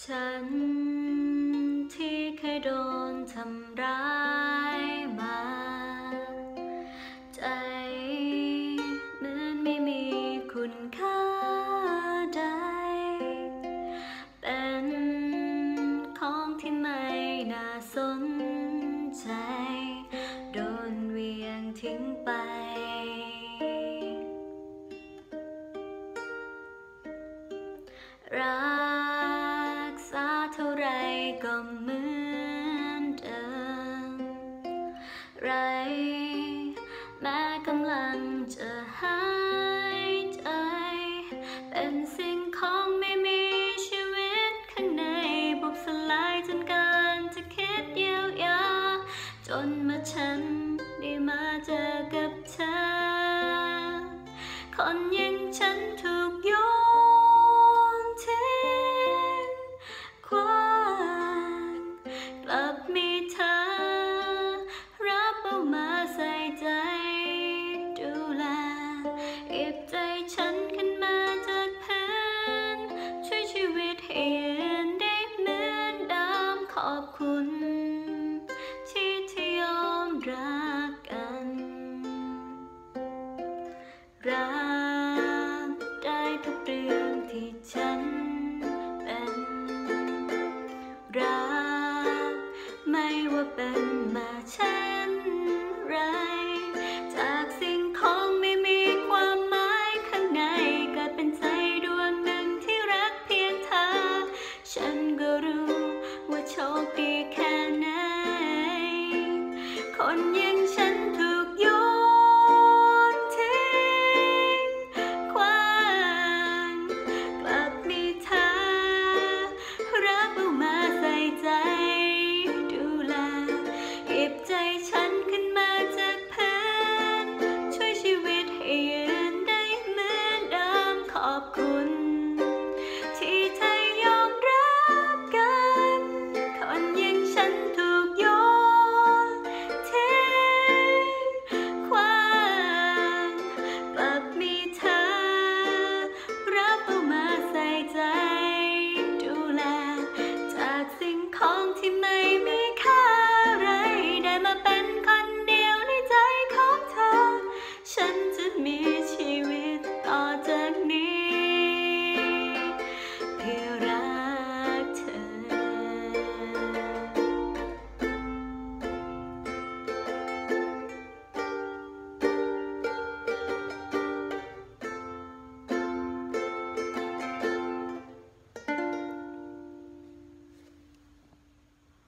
ฉันที่เคยโดนทำร้ายมาใจเหมือนไม่มีคุณค่าใดเป็นของที่ไม่น่าสนใจโดนเหวี่ยงทิ้งไปรักษาเท่าไรก็เหมือนเดิมไรแม้กำลังจะหายใจเป็นสิ่งของไม่มีชีวิตข้างในบุบสลายจนเกินจะคิดเยียวยาจนมาฉันได้มาเจอกับเธอคนอย่างฉันถูกโยนทิ้งขว้างกลับมีเธอรับเอามาใส่ใจดูแลเก็บใจฉันขึ้นมาจากพื้นช่วยชีวิตให้ยืนได้เหมือนเดิมขอบคุณที่ยอมรักกันรักได้ทุกเรื่องที่ฉันเป็นรักไม่ว่าเป็นมาเช่นไรจากสิ่งของไม่มีความหมายข้างในกลายเป็นใจดวงหนึ่งที่รักเพียงเธอฉันก็รู้ว่าโชคดีแค่ไหนคนอย่างฉันถูกโยนทิ้งขว้างกลับมีเธอรับเอามาใส่ใจดูแลเก็บใจฉันขึ้นมาจากพื้นช่วยชีวิตให้ยืนได้เหมือนเดิมขอบคุณ